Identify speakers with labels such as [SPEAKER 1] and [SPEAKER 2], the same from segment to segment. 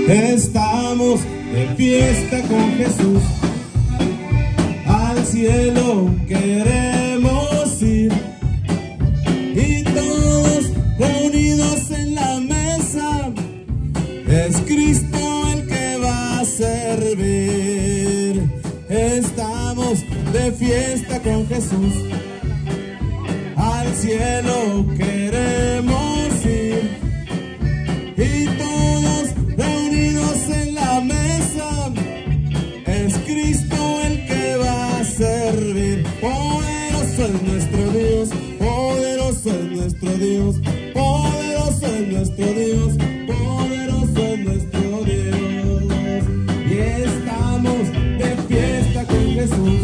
[SPEAKER 1] Estamos de fiesta con Jesús, al cielo queremos ir, y todos reunidos en la mesa, es Cristo el que va a servir. Estamos de fiesta con Jesús, al cielo queremos ir, y todos reunidos en la mesa, es Cristo el que va a servir. Poderoso es nuestro Dios, poderoso es nuestro Dios, poderoso es nuestro Dios, poderoso es nuestro Dios. Y estamos de fiesta con Jesús,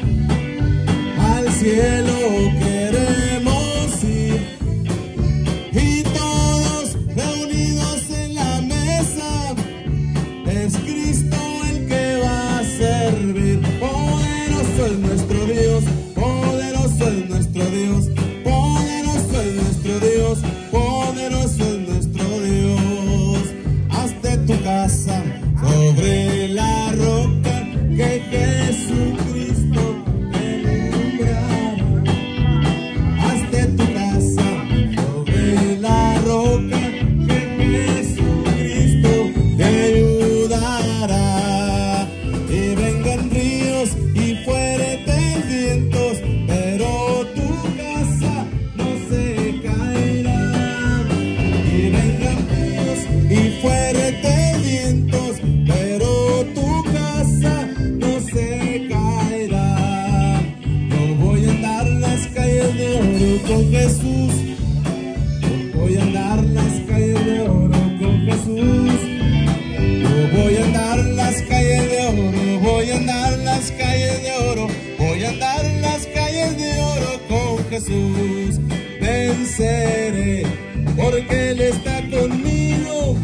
[SPEAKER 1] al cielo queremos ir, y todos reunidos en la mesa, es Cristo el que va a servir. Poderoso es nuestro Dios, poderoso es nuestro Dios, poderoso es nuestro Dios, poderoso es nuestro Dios. Hazte tu casa sobre la roca que Jesucristo alumbrará. Hazte tu casa sobre la roca que Jesucristo te ayudará. Y vengan ríos y fuertes vientos, pero tu casa no se caerá. Y vengan ríos y fuertes vientos, pero tu casa no se caerá. Yo voy a andar las calles de oro con Jesús, yo voy a andar las calles de oro con Jesús. Yo voy a andar las calles de oro, voy a andar las calles de oro, voy a andar las calles de oro con Jesús. Venceré porque Él está conmigo,